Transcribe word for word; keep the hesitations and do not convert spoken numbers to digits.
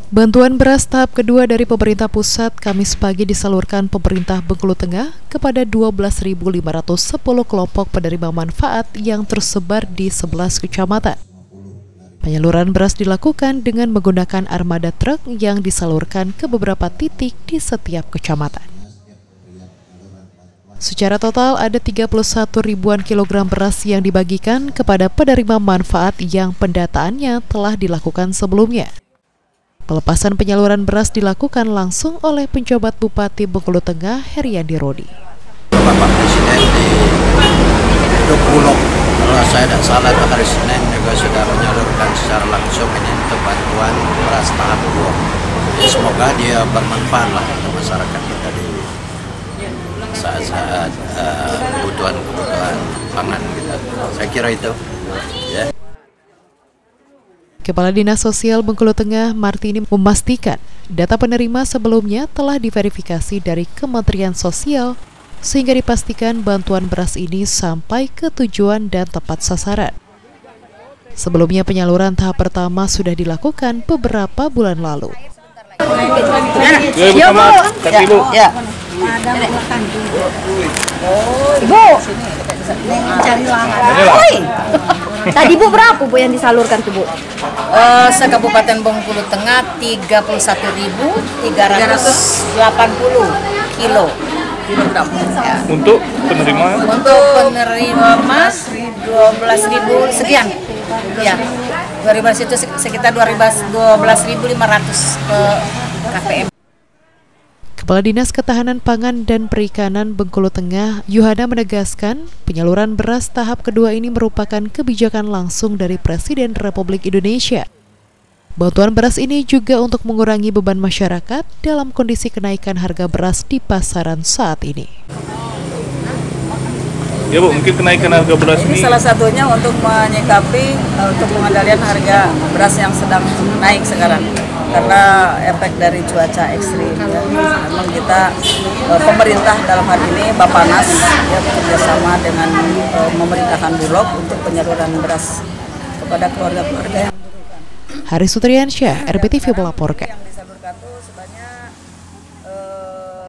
Bantuan beras tahap kedua dari pemerintah pusat Kamis pagi disalurkan pemerintah Bengkulu Tengah kepada dua belas ribu lima ratus sepuluh kelompok penerima manfaat yang tersebar di sebelas kecamatan. Penyaluran beras dilakukan dengan menggunakan armada truk yang disalurkan ke beberapa titik di setiap kecamatan. Secara total ada tiga puluh satu ribuan kilogram beras yang dibagikan kepada penerima manfaat yang pendataannya telah dilakukan sebelumnya. Pelepasan penyaluran beras dilakukan langsung oleh penjabat Bupati Bengkulu Tengah, Heriandi Rodi. Bapak Presiden di Dukulok, kalau saya tidak salah itu hari Senin juga sudah menyalurkan secara langsung ini untuk bantuan beras tahap dua. Jadi semoga dia bermanfaat lah untuk masyarakat kita di saat-saat uh, kebutuhan-kebutuhan pangan kita. Saya kira itu. Ya. Kepala Dinas Sosial Bengkulu Tengah, Martini, memastikan data penerima sebelumnya telah diverifikasi dari Kementerian Sosial sehingga dipastikan bantuan beras ini sampai ke tujuan dan tepat sasaran. Sebelumnya penyaluran tahap pertama sudah dilakukan beberapa bulan lalu. Ya, Bu. Ya, ya. Ibu, cari langan. Tadi Bu berapa Bu yang disalurkan tuh Bu? Uh, se-Kabupaten Bengkulu Tengah tiga puluh satu ribu tiga ratus delapan puluh kilo. Kilogram. Ya. Untuk penerima? Untuk penerima dua belas ribu sekian. Ya. dua ribu itu sekitar dua belas ribu lima ratus ke K P M. Kepala Dinas Ketahanan Pangan dan Perikanan Bengkulu Tengah, Yuhana, menegaskan penyaluran beras tahap kedua ini merupakan kebijakan langsung dari Presiden Republik Indonesia. Bantuan beras ini juga untuk mengurangi beban masyarakat dalam kondisi kenaikan harga beras di pasaran saat ini. Ya Bu, mungkin kenaikan harga beras ini, ini salah satunya untuk menyikapi uh, untuk pengendalian harga beras yang sedang naik sekarang karena efek dari cuaca ekstrim. Ya. Memang kita uh, pemerintah dalam hal ini Bapanas ya, bekerjasama dengan uh, memerintahkan Bulog untuk penyaluran beras kepada keluarga-keluarga yang Haris Sutriansyah, R P T V melaporkan.